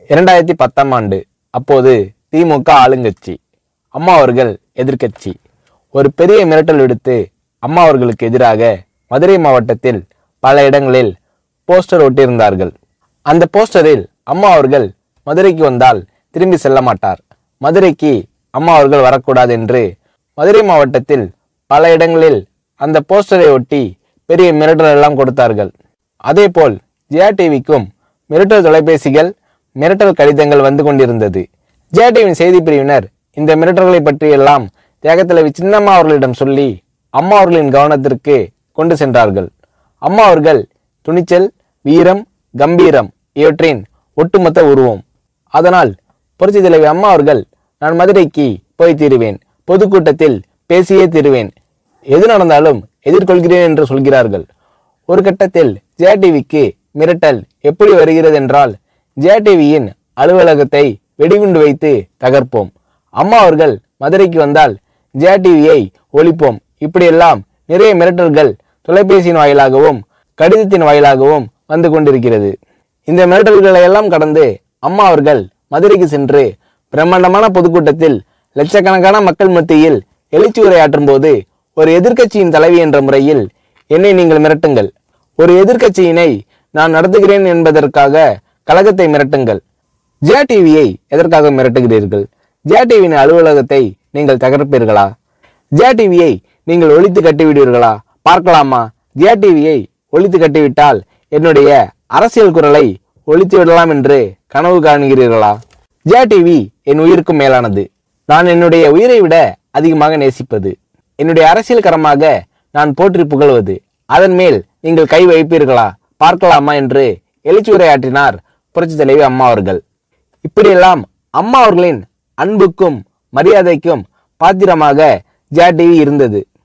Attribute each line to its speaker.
Speaker 1: 2010ஆம் ஆண்டு. அப்போது திமுக ஆளுங்கட்சி, அம்மா அவர்கள் எதிர்க்கட்சி. ஒரு பெரிய மிரட்டல் விடுத்து அம்மா அவர்களுக்கு எதிராக மதுரை மாவட்டத்தில் பல இடங்களில் போஸ்டர் ஒட்டியிருந்தார்கள். அந்த போஸ்டரில் அம்மா அவர்கள் மதுரைக்கு வந்தால் திரும்பி செல்ல மாட்டார், மதுரைக்கு அம்மா அவர்கள் வரக்கூடாது என்று மதுரை மாவட்டத்தில் பல இடங்களில் அந்த போஸ்டரை ஒட்டி பெரிய மிரட்டல் எல்லாம் கொடுத்தார்கள். அதேபோல் ஜெயா டிவிக்கும் மிரட்டல் தொலைபேசிகள், மிரட்டல் கடிதங்கள் வந்து கொண்டிருந்தது. ஜெயா டிவியின் செய்தி பிரிவினர் இந்த மிரட்டல்களை பற்றியெல்லாம் தியாகத்தலைவி சின்னம்மா அவர்களிடம் சொல்லி அம்மா அவர்களின் கவனத்திற்கு கொண்டு சென்றார்கள். அம்மா அவர்கள் துணிச்சல், வீரம், கம்பீரம் இவற்றின் ஒட்டுமொத்த உருவம். அதனால் புரட்சி தலைவி அம்மா அவர்கள், நான் மதுரைக்கு போய் தீருவேன், பொதுக்கூட்டத்தில் பேசியே தீருவேன், எது நடந்தாலும் எதிர்கொள்கிறேன் என்று சொல்கிறார்கள். ஒரு கட்டத்தில் ஜெயா டிவிக்கு மிரட்டல் எப்படி வருகிறது என்றால், ஜெயா டிவியின் அலுவலகத்தை வெடிகுண்டு வைத்து தகர்ப்போம், அம்மா அவர்கள் மதுரைக்கு வந்தால் ஜெயா டிவியை ஒழிப்போம், இப்படியெல்லாம் நிறைய மிரட்டல்கள் தொலைபேசியின் வாயிலாகவும் கடிதத்தின் வாயிலாகவும் வந்து கொண்டிருக்கிறது. இந்த மிரட்டல்களை எல்லாம் கடந்து அம்மா அவர்கள் மதுரைக்கு சென்று பிரம்மாண்டமான பொதுக்கூட்டத்தில் லட்சக்கணக்கான மக்கள் மத்தியில் எழுச்சி உரையாற்றும் போது, ஒரு எதிர்க்கட்சியின் தலைவி என்ற முறையில் என்னை நீங்கள் மிரட்டுங்கள், ஒரு எதிர்க்கட்சியினை நான் நடத்துகிறேன் என்பதற்காக கழகத்தை மிரட்டுங்கள், ஜெயா டிவியை எதற்காக மிரட்டுகிறீர்கள், ஜெயா டிவியின் அலுவலகத்தை நீங்கள் தகர்ப்பீர்களா, ஜெயா டிவியை நீங்கள் ஒழித்து கட்டிவிடுவீர்களா, பார்க்கலாமா, ஜெயா டிவியை ஒழித்து கட்டிவிட்டால் என்னுடைய அரசியல் குரலை ஒழித்து விடலாம் என்று கனவு காணுகிறீர்களா? ஜெயா டிவி என் உயிருக்கும் மேலானது, நான் என்னுடைய உயிரை விட அதிகமாக நேசிப்பது, என்னுடைய அரசியல் கரமாக நான் போற்றி புகழ்வது, அதன் மேல் நீங்கள் கை வைப்பீர்களா, பார்க்கலாமா என்று எழுச்சி உரையாற்றினார் புரட்சி தலைவி அம்மா அவர்கள். இப்படியெல்லாம் அம்மா அவர்களின் அன்புக்கும் மரியாதைக்கும் பாத்திரமாக ஜெயா டிவி இருந்தது.